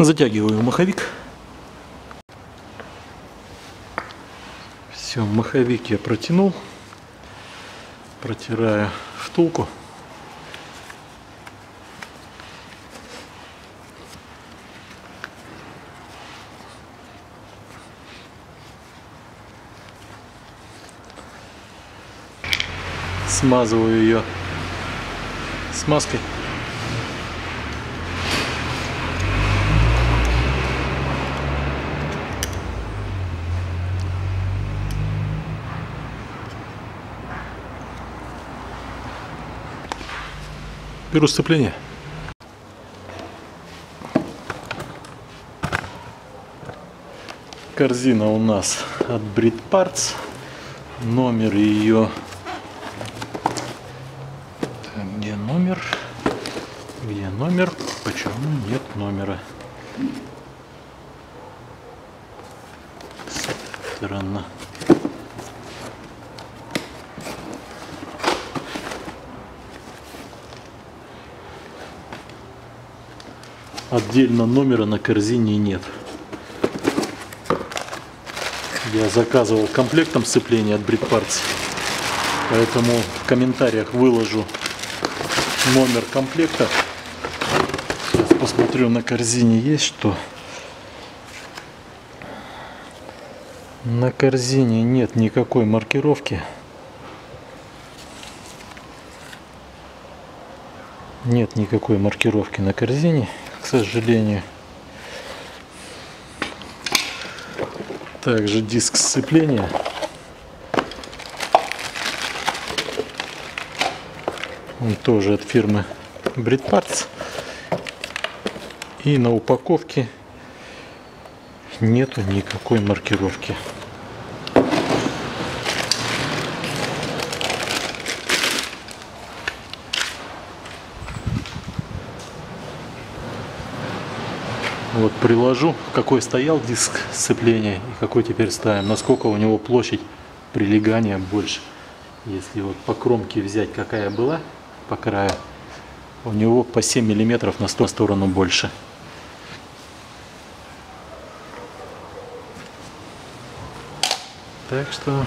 Затягиваю маховик. Все, маховик я протянул. Протираю втулку. Смазываю ее смазкой. Беру сцепление. Корзина у нас от Brit Parts. Номер ее... Где номер? Где номер? Почему нет номера? Странно. Отдельно номера на корзине нет. Я заказывал комплектом сцепления от Brit Parts, поэтому в комментариях выложу номер комплекта. Сейчас посмотрю, на корзине есть что. На корзине нет никакой маркировки. Нет никакой маркировки на корзине, к сожалению. Также диск сцепления. Он тоже от фирмы Brit Parts. И на упаковке нету никакой маркировки. Вот приложу, какой стоял диск сцепления и какой теперь ставим, насколько у него площадь прилегания больше. Если вот по кромке взять, какая была по краю, у него по 7 миллиметров на 100 сторону больше. Так что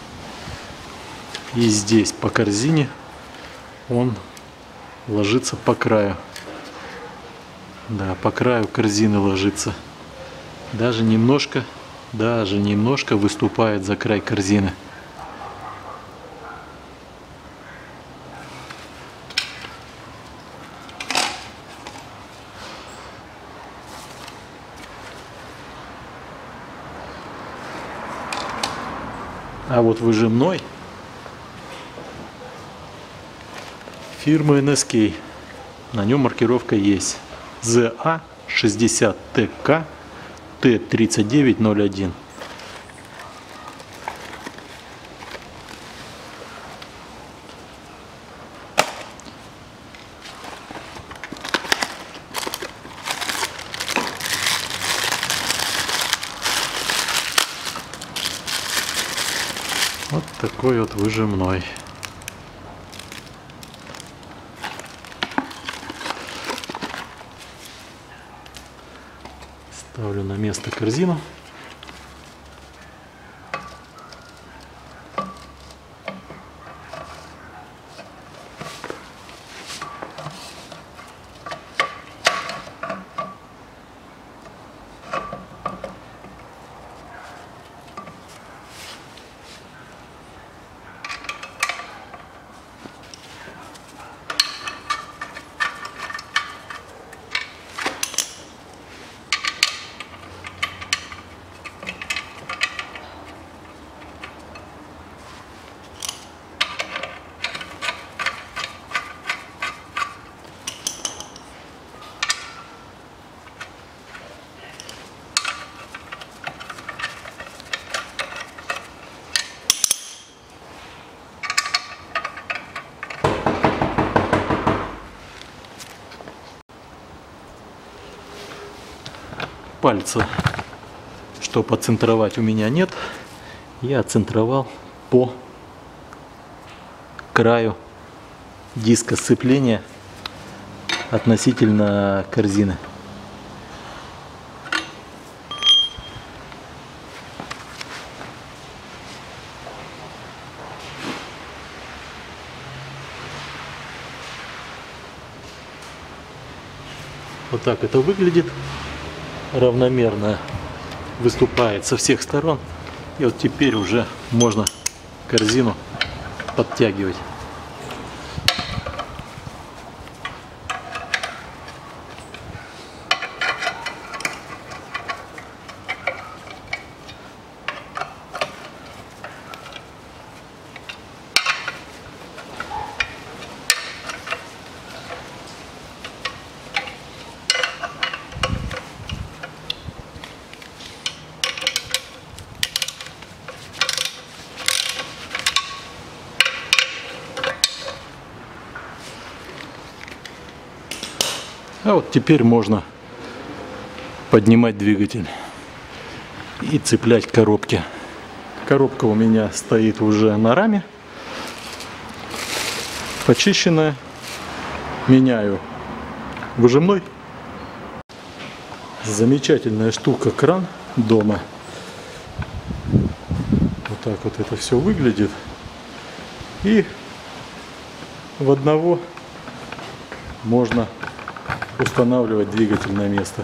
и здесь по корзине он ложится по краю. Да, по краю корзины ложится. Даже немножко выступает за край корзины. А вот выжимной фирмы NSK, на нем маркировка есть. ZA60TK T3901. Вот такой вот выжимной. Ставлю на место корзину. Пальца, чтобы отцентровать, у меня нет. Я отцентровал по краю диска сцепления относительно корзины. Вот так это выглядит. Равномерно выступает со всех сторон. И вот теперь уже можно корзину подтягивать. А вот теперь можно поднимать двигатель и цеплять коробки. Коробка у меня стоит уже на раме, почищенная. Меняю выжимной. Замечательная штука кран дома. Вот так вот это все выглядит. И в одного можно устанавливать двигатель на место.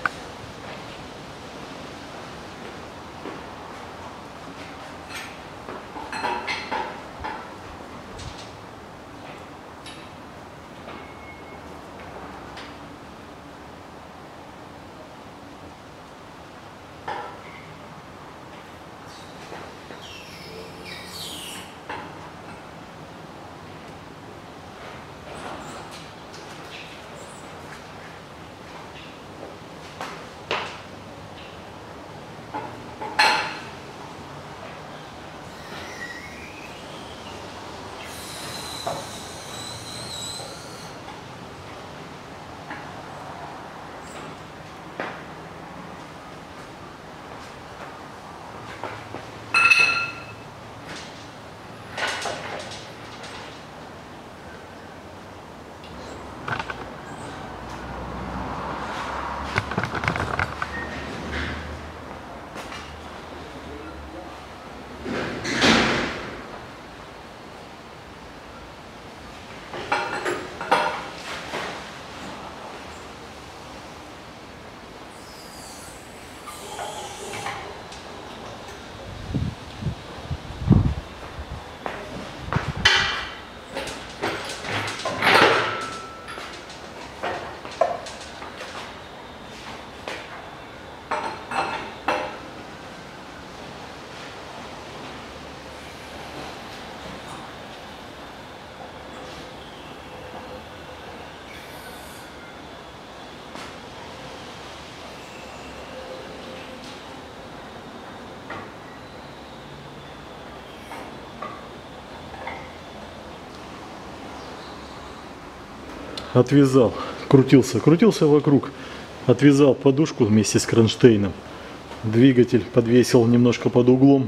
Отвязал, крутился вокруг, отвязал подушку вместе с кронштейном. Двигатель подвесил немножко под углом,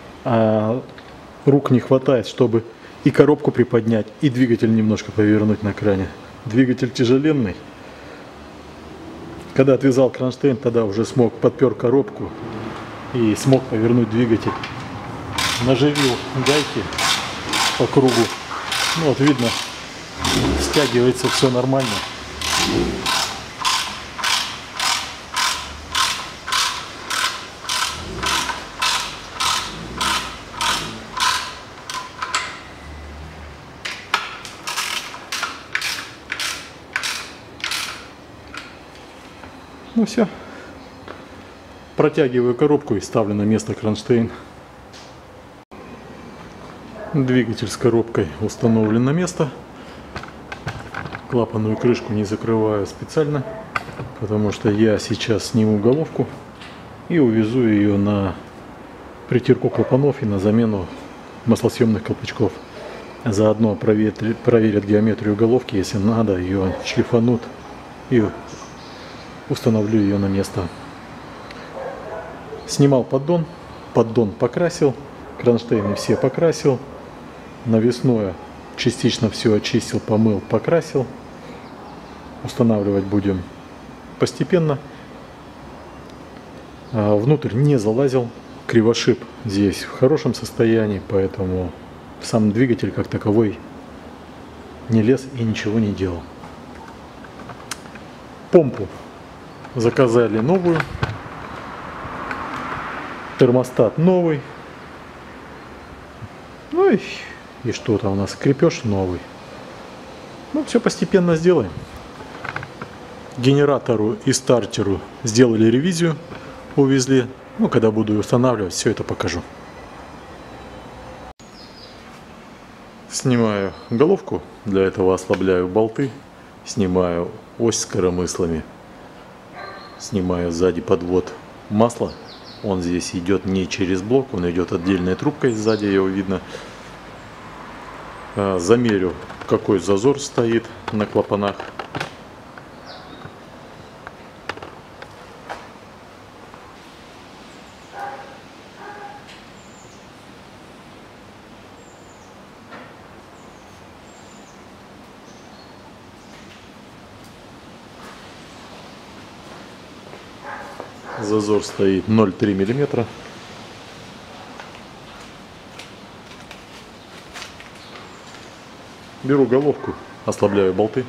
а рук не хватает, чтобы и коробку приподнять, и двигатель немножко повернуть на кране. Двигатель тяжеленный. Когда отвязал кронштейн, тогда уже подпер коробку и смог повернуть двигатель. Наживил гайки по кругу. Ну вот видно, стягивается все нормально. Ну все. Протягиваю коробку и ставлю на место кронштейн. Двигатель с коробкой установлен на место. Клапанную крышку не закрываю специально, потому что я сейчас сниму головку и увезу ее на притирку клапанов и на замену маслосъемных колпачков. Заодно проверят геометрию головки, если надо, ее шлифанут и установлю ее на место. Снимал поддон, поддон покрасил, кронштейны все покрасил, навесное частично все очистил, помыл, покрасил. Устанавливать будем постепенно. Внутрь не залазил, кривошип здесь в хорошем состоянии, поэтому сам двигатель как таковой не лез и ничего не делал. Помпу заказали новую. Термостат новый. Ну и что-то у нас, крепеж новый. Ну, все постепенно сделаем. Генератору и стартеру сделали ревизию, увезли. Ну, когда буду устанавливать, все это покажу. Снимаю головку, для этого ослабляю болты, снимаю ось с коромыслами, снимаю сзади подвод масла. Он здесь идет не через блок, он идет отдельной трубкой, сзади его видно. Замерю, какой зазор стоит на клапанах. Зазор стоит 0,3 мм. Беру головку, ослабляю болты.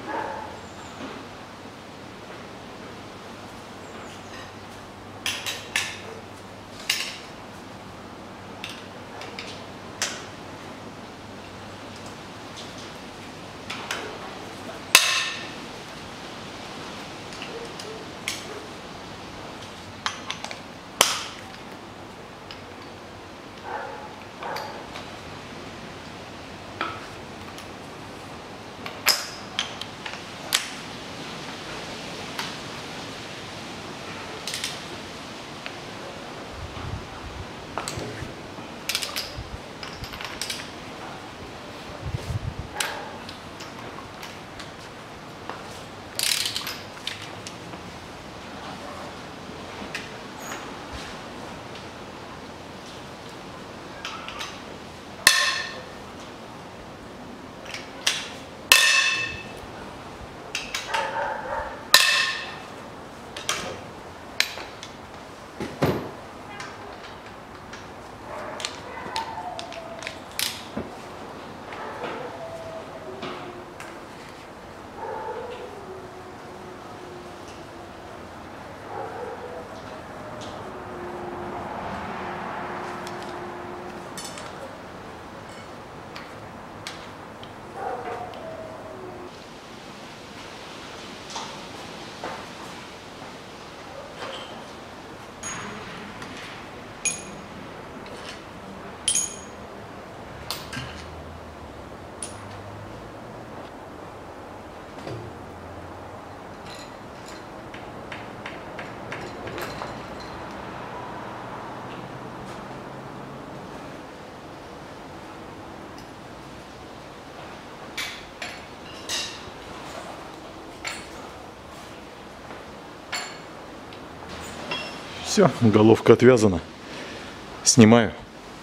Все, головка отвязана. Снимаю.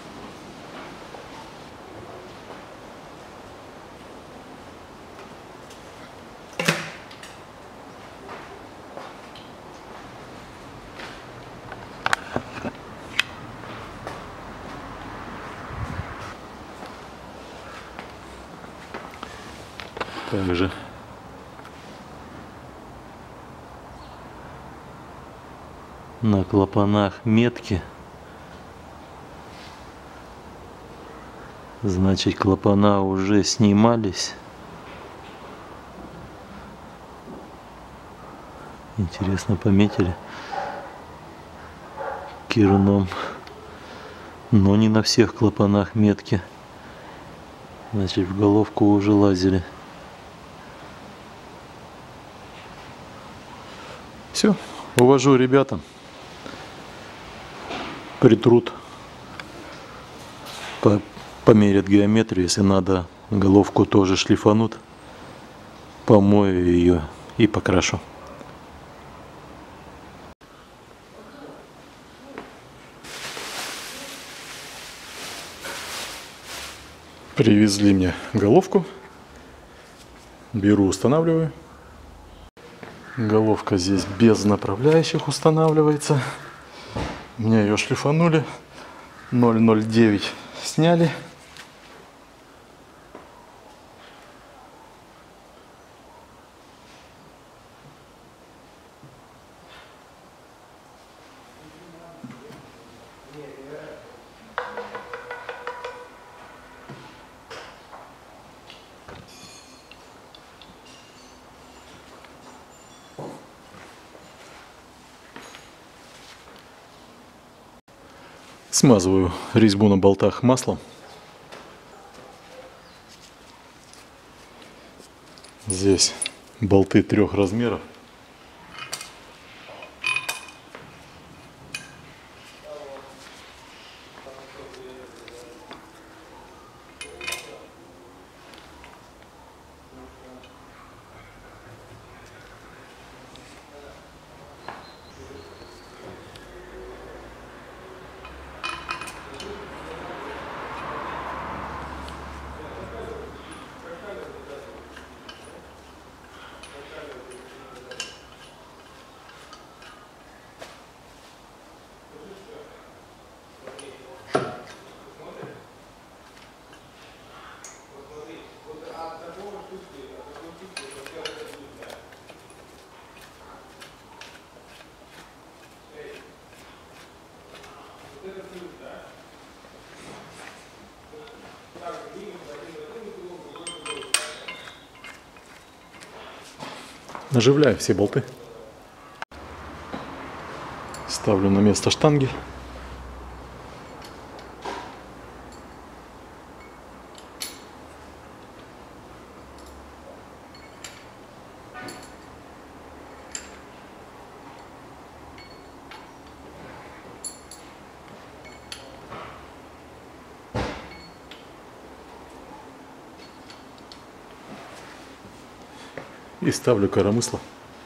Также на клапанах метки, значит, клапана уже снимались. Интересно, пометили кирном, но не на всех клапанах метки, значит, в головку уже лазили. Все, увожу ребятам. Притрут, померят геометрию, если надо, головку тоже шлифанут, помою ее и покрашу. Привезли мне головку, беру, устанавливаю. Головка здесь без направляющих устанавливается. У меня ее шлифанули, 0,09 сняли. Смазываю резьбу на болтах маслом. Здесь болты 3 размеров. Наживляю все болты. Ставлю на место штанги. И ставлю коромысло.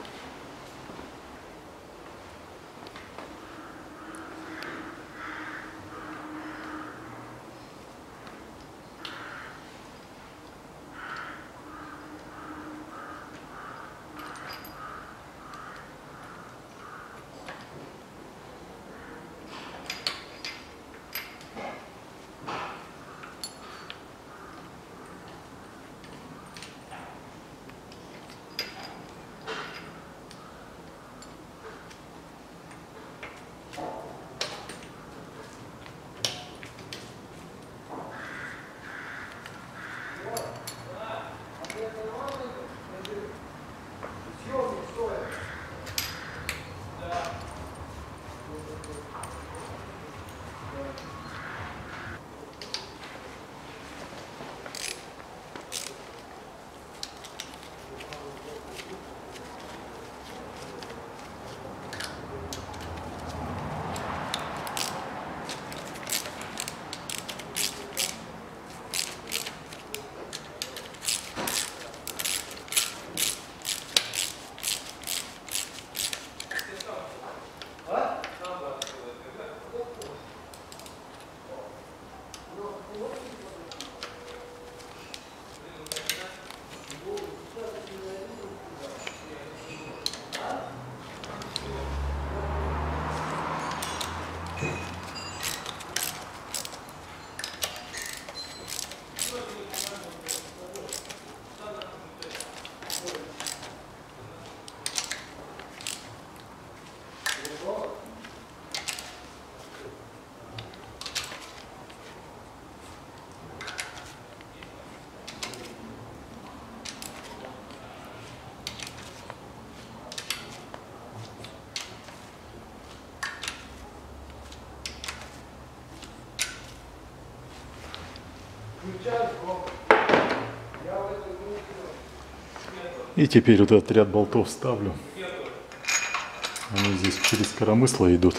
И теперь вот этот ряд болтов ставлю. Они здесь через коромысло идут.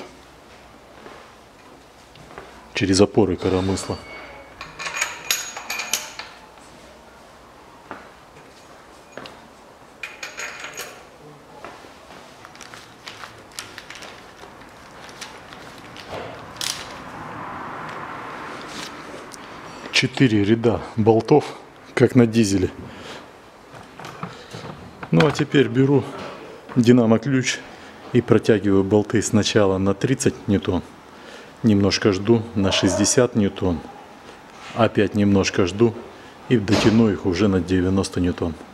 Через опоры коромысла. Четыре ряда болтов, как на дизеле. Ну а теперь беру динамо-ключ и протягиваю болты сначала на 30 ньютон. Немножко жду на 60 ньютон. Опять немножко жду и дотяну их уже на 90 ньютон.